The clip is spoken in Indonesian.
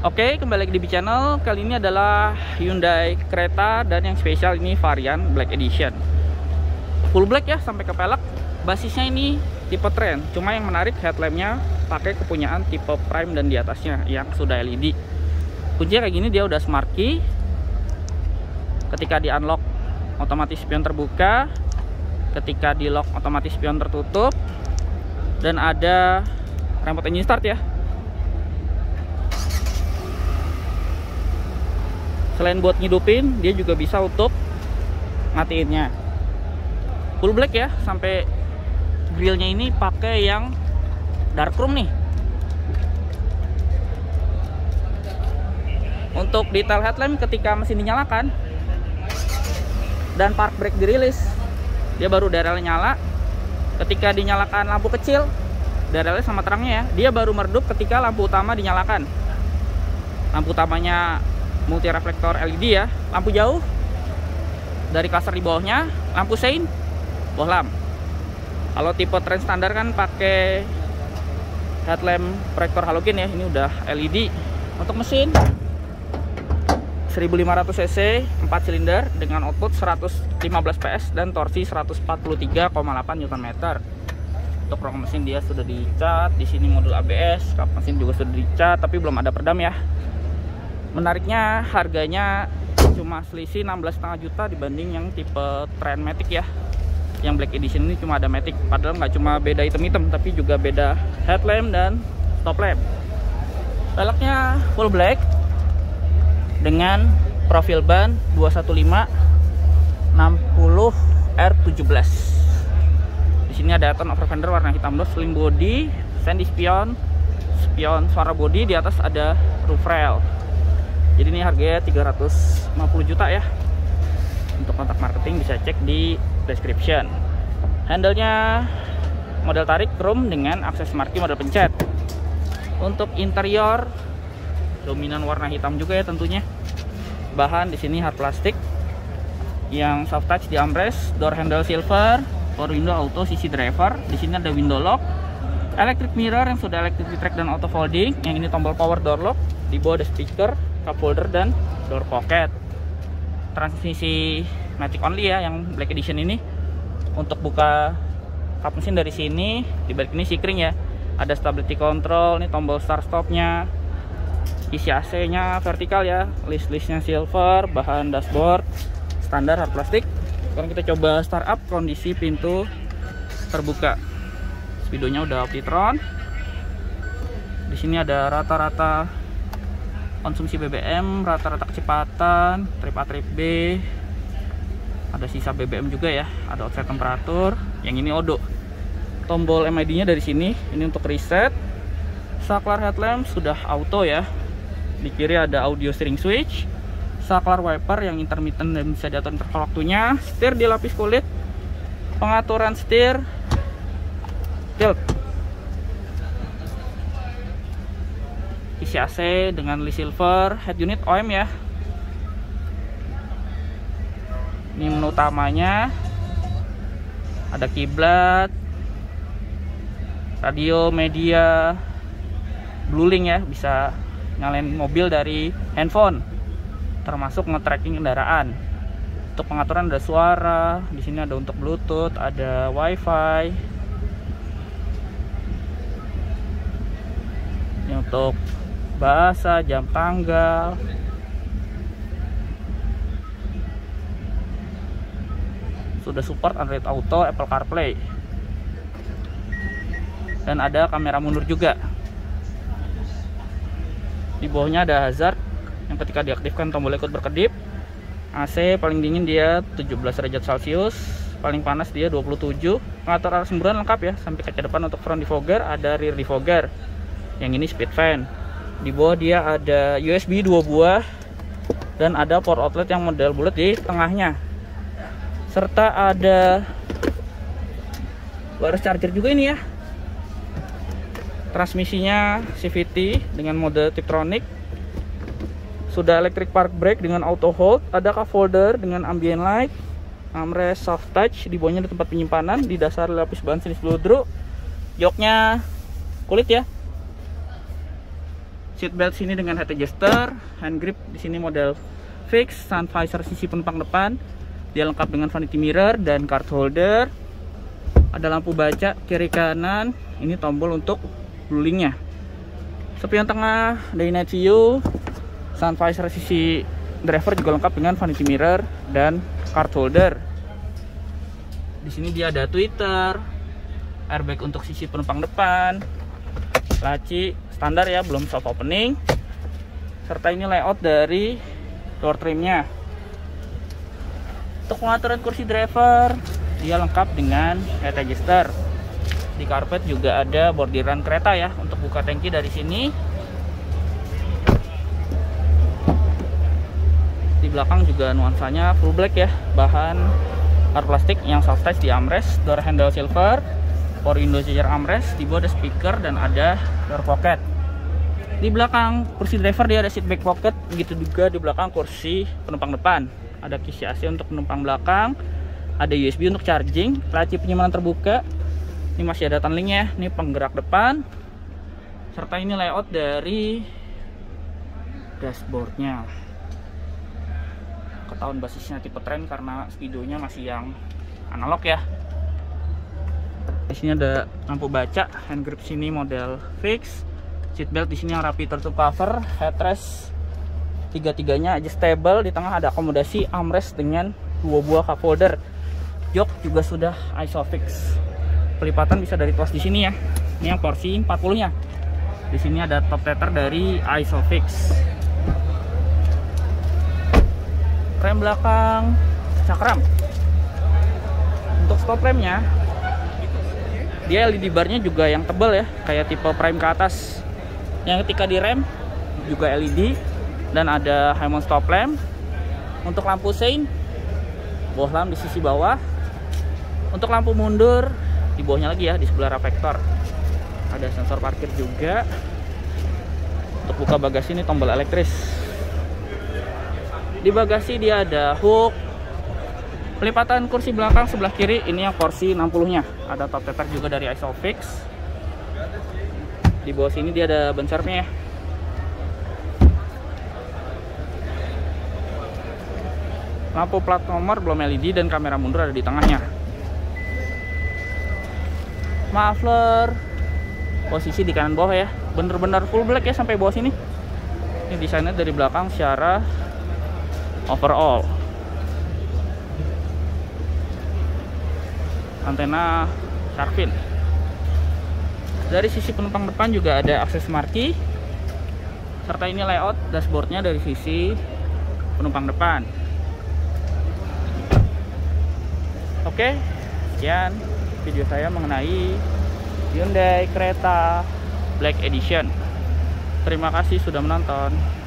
Oke, kembali lagi di channel. Kali ini adalah Hyundai Creta dan yang spesial ini varian Black Edition. Full black ya sampai ke pelek. Basisnya ini tipe Trend. Cuma yang menarik headlampnya pakai kepunyaan tipe Prime dan di atasnya yang sudah LED. Kuncinya kayak gini, dia udah smart key. Ketika di unlock otomatis spion terbuka. Ketika di lock otomatis spion tertutup. Dan ada remote engine start ya. Selain buat ngidupin, dia juga bisa untuk matiinnya. Full black ya, sampai grillnya ini pakai yang dark chrome nih. Untuk detail headlamp ketika mesin dinyalakan dan park brake dirilis, dia baru DRL nyala. Ketika dinyalakan lampu kecil, DRL sama terangnya ya, dia baru meredup ketika lampu utama dinyalakan. Lampu utamanya multi reflektor LED ya, lampu jauh dari cluster di bawahnya, lampu sein, bohlam. Kalau tipe Trend standar kan pakai headlamp proyektor halogen ya, ini udah LED. Untuk mesin 1500 cc 4 silinder dengan output 115 PS dan torsi 143,8 Nm. Untuk rong mesin dia sudah dicat, di sini modul ABS, kap mesin juga sudah dicat tapi belum ada peredam ya. Menariknya harganya cuma selisih 16,5 juta dibanding yang tipe Trend Matic ya. Yang Black Edition ini cuma ada Matic, padahal nggak cuma beda hitam-hitam tapi juga beda headlamp dan stop lamp. Velgnya full black dengan profil ban 215 60 R17. Di sini ada aton over fender warna hitam dos, slim body, sandy spion suara body, di atas ada roof rail. Jadi ini harganya 350 juta ya. Untuk kontak marketing bisa cek di description. Handle-nya model tarik chrome dengan akses marquee model pencet. Untuk interior dominan warna hitam juga ya tentunya. Bahan di sini hard plastik. Yang soft touch di armrest, door handle silver, power window auto sisi driver. Di sini ada window lock, electric mirror yang sudah electric retract dan auto folding. Yang ini tombol power door lock. Di bawah ada speaker, cup holder dan door pocket. Transmisi matic only ya yang Black Edition ini. Untuk buka kap mesin dari sini, di balik ini sikring ya. Ada stability control, ini tombol start stopnya. Isi AC-nya vertikal ya, list-listnya silver, bahan dashboard standar hard plastik. Sekarang kita coba start up, kondisi pintu terbuka. Speedonya udah Optitron. Di sini ada rata-rata konsumsi BBM, rata-rata kecepatan, trip A, trip B. Ada sisa BBM juga ya, ada outside temperatur. Yang ini odo. Tombol MID-nya dari sini, ini untuk reset. Saklar headlamp sudah auto ya. Di kiri ada audio steering switch. Saklar wiper yang intermittent dan bisa diatur interval waktunya. Setir dilapis kulit. Pengaturan setir. Tilt. Isi AC dengan list silver, head unit OM ya. Ini menu utamanya. Ada kiblat, radio, media, blueling ya, bisa nyalain mobil dari handphone, termasuk nge-tracking kendaraan. Untuk pengaturan ada suara, di sini ada untuk Bluetooth, ada WiFi. Ini untuk bahasa, jam tanggal. Sudah support Android Auto, Apple CarPlay. Dan ada kamera mundur juga. Di bawahnya ada hazard yang ketika diaktifkan tombolnya ikut berkedip. AC paling dingin dia 17 derajat Celcius, paling panas dia 27. Pengatur arah semburan lengkap ya, sampai kaca depan untuk front defogger, ada rear defogger. Yang ini speed fan. Di bawah dia ada USB 2 buah dan ada port outlet yang model bulat di tengahnya. Serta ada wireless charger juga ini ya. Transmisinya CVT dengan mode Tiptronic. Sudah electric park brake dengan auto hold. Ada cup holder dengan ambient light. Armrest soft touch, di bawahnya ada tempat penyimpanan, di dasar lapis bahan jenis bludru. Joknya kulit ya. Seat belt sini dengan head adjuster, hand grip di sini model fix, sun visor sisi penumpang depan. Dia lengkap dengan vanity mirror dan card holder. Ada lampu baca kiri kanan. Ini tombol untuk bluelink-nya. Spion tengah, day night view, sun visor sisi driver juga lengkap dengan vanity mirror dan card holder. Di sini dia ada tweeter, airbag untuk sisi penumpang depan, laci standar ya, belum soft opening. Serta ini layout dari door trimnya. Untuk pengaturan kursi driver, dia lengkap dengan head adjuster. Di karpet juga ada bordiran kereta ya untuk buka tangki dari sini. Di belakang juga nuansanya full black ya, bahan hard plastik yang soft touch di armrest, door handle silver, power window charger armrest, di bawah ada speaker dan ada door pocket. Di belakang kursi driver dia ada seat back pocket, begitu juga di belakang kursi penumpang depan. Ada kisi AC untuk penumpang belakang, ada USB untuk charging, laci penyimpanan terbuka. Ini masih ada tunlink-nya, ini penggerak depan. Serta ini layout dari dashboardnya. Ketahuan basisnya tipe trend karena speedonya masih yang analog ya. Di sini ada lampu baca, hand grip sini model fix, seat belt di sini yang rapi tertutup cover, headrest tiga-tiganya adjustable, di tengah ada akomodasi armrest dengan 2 buah cup holder. Jok juga sudah isofix. Pelipatan bisa dari tuas di sini ya. Ini yang porsi 40-nya. Di sini ada top tether dari isofix. Rem belakang cakram. Untuk stop remnya, dia LED barnya juga yang tebal ya, kayak tipe prime ke atas. Yang ketika direm juga LED dan ada high mount stop lamp. Untuk lampu sein, bawah lamp di sisi bawah. Untuk lampu mundur di bawahnya lagi ya, di sebelah reflektor. Ada sensor parkir juga. Untuk buka bagasi ini tombol elektris. Di bagasi dia ada hook. Pelipatan kursi belakang sebelah kiri ini yang porsi 60-nya. Ada top tether juga dari isofix. Di bawah sini dia ada ban serepnya ya. Lampu plat nomor belum LED dan kamera mundur ada di tengahnya. Muffler posisi di kanan bawah ya, bener-bener full black ya sampai bawah sini. Ini desainnya dari belakang secara overall. Antena shark fin. Dari sisi penumpang depan juga ada akses marquee. Serta ini layout dashboardnya dari sisi penumpang depan. Oke, sekian video saya mengenai Hyundai Creta Black Edition. Terima kasih sudah menonton.